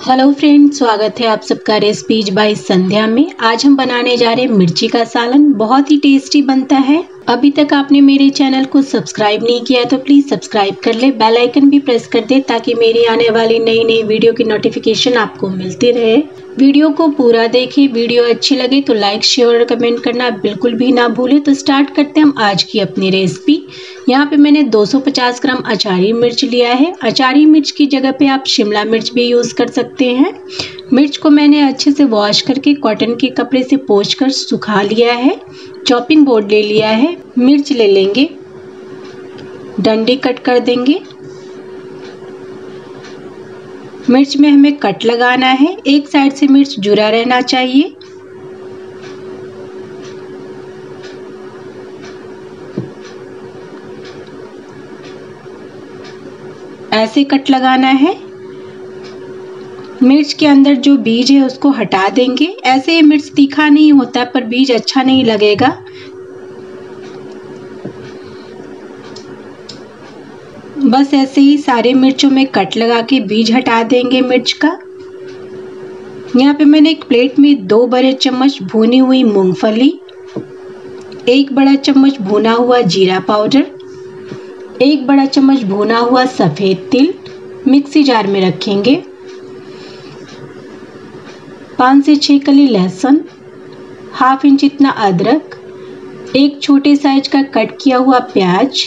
Hello friends, स्वागत है आप सबका रेसिपीज बाय संध्या में। आज हम बनाने जा रहे हैं मिर्ची का सालन। बहुत ही टेस्टी बनता है। अभी तक आपने मेरे चैनल को सब्सक्राइब नहीं किया तो प्लीज सब्सक्राइब कर ले, बेल आइकन भी प्रेस कर दे ताकि मेरी आने वाली नई नई वीडियो की नोटिफिकेशन आपको मिलती रहे। वीडियो को पूरा देखिए। वीडियो अच्छी लगे तो लाइक शेयर और कमेंट करना बिल्कुल भी ना भूले। तो स्टार्ट करते हैं हम आज की अपनी रेसिपी। यहाँ पे मैंने 250 ग्राम अचारी मिर्च लिया है। अचारी मिर्च की जगह पे आप शिमला मिर्च भी यूज़ कर सकते हैं। मिर्च को मैंने अच्छे से वॉश करके कॉटन के कपड़े से पोंछ कर सुखा लिया है। चॉपिंग बोर्ड ले लिया है। मिर्च ले लेंगे, डंडी कट कर देंगे। मिर्च में हमें कट लगाना है। एक साइड से मिर्च जुड़ा रहना चाहिए। ऐसे कट लगाना है। मिर्च के अंदर जो बीज है उसको हटा देंगे। ऐसे मिर्च तीखा नहीं होता पर बीज अच्छा नहीं लगेगा। बस ऐसे ही सारे मिर्चों में कट लगा के बीज हटा देंगे मिर्च का। यहाँ पे मैंने एक प्लेट में 2 बड़े चम्मच भुनी हुई मूंगफली, 1 बड़ा चम्मच भुना हुआ जीरा पाउडर, 1 बड़ा चम्मच भुना हुआ सफ़ेद तिल मिक्सी जार में रखेंगे। 5 से 6 कली लहसुन, ½ इंच इतना अदरक, 1 छोटे साइज का कट किया हुआ प्याज,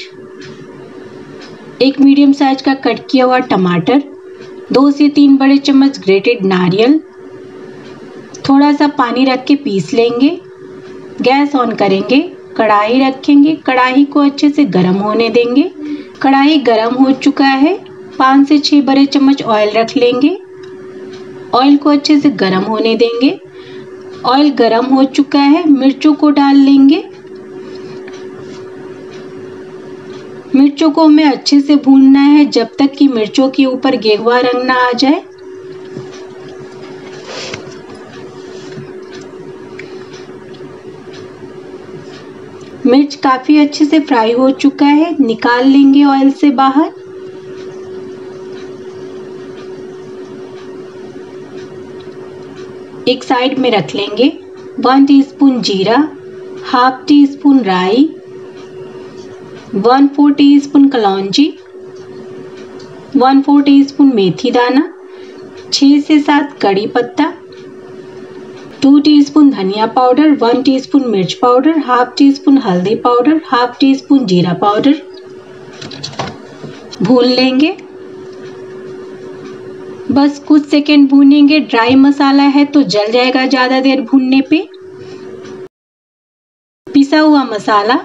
1 मीडियम साइज का कट किया हुआ टमाटर, 2 से 3 बड़े चम्मच ग्रेटेड नारियल। थोड़ा सा पानी रख के पीस लेंगे। गैस ऑन करेंगे, कढ़ाई रखेंगे। कढ़ाई को अच्छे से गर्म होने देंगे। कढ़ाई गर्म हो चुका है। 5 से 6 बड़े चम्मच ऑयल रख लेंगे। ऑयल को अच्छे से गर्म होने देंगे। ऑयल गर्म हो चुका है। मिर्चों को डाल लेंगे। मिर्चों को हमें अच्छे से भूनना है जब तक कि मिर्चों के ऊपर गेहुआ रंग ना आ जाए। मिर्च काफी अच्छे से फ्राई हो चुका है। निकाल लेंगे ऑयल से बाहर। एक साइड में रख लेंगे। 1 टीस्पून जीरा, ½ टीस्पून राई, 1/4 टीस्पून कलौंजी, 1/4 टीस्पून मेथी दाना, 6 से 7 कड़ी पत्ता, 2 टीस्पून धनिया पाउडर, 1 टीस्पून मिर्च पाउडर, ½ टीस्पून हल्दी पाउडर, ½ टीस्पून जीरा पाउडर। भून लेंगे। बस कुछ सेकंड भूनेंगे। ड्राई मसाला है तो जल जाएगा ज़्यादा देर भूनने पे। पिसा हुआ मसाला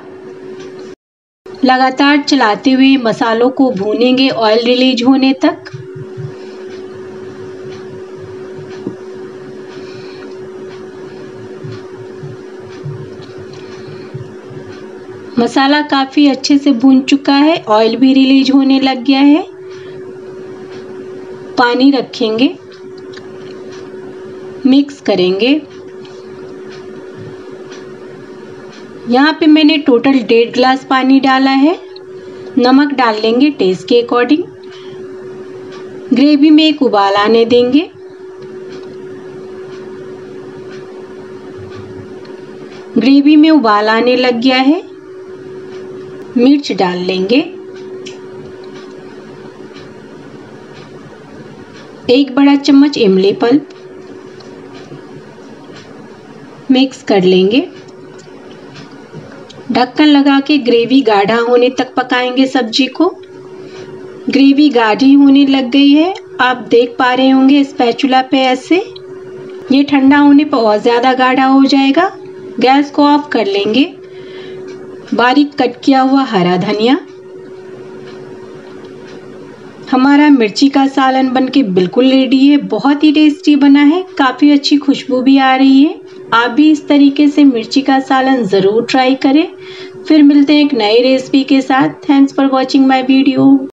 लगातार चलाते हुए मसालों को भूनेंगे ऑयल रिलीज होने तक। मसाला काफ़ी अच्छे से भून चुका है। ऑयल भी रिलीज होने लग गया है। पानी रखेंगे, मिक्स करेंगे। यहाँ पे मैंने टोटल 1.5 गिलास पानी डाला है। नमक डाल लेंगे टेस्ट के अकॉर्डिंग। ग्रेवी में एक उबाल आने देंगे। ग्रेवी में उबाल आने लग गया है। मिर्च डाल लेंगे। 1 बड़ा चम्मच इमली पल्प मिक्स कर लेंगे। ढक्कन लगा के ग्रेवी गाढ़ा होने तक पकाएंगे सब्जी को। ग्रेवी गाढ़ी होने लग गई है। आप देख पा रहे होंगे स्पैचुला पे ऐसे। ये ठंडा होने पर और ज़्यादा गाढ़ा हो जाएगा। गैस को ऑफ कर लेंगे। बारीक कट किया हुआ हरा धनिया। हमारा मिर्ची का सालन बनके बिल्कुल रेडी है। बहुत ही टेस्टी बना है। काफ़ी अच्छी खुशबू भी आ रही है। आप भी इस तरीके से मिर्ची का सालन ज़रूर ट्राई करें। फिर मिलते हैं एक नई रेसिपी के साथ। Thanks for watching my video.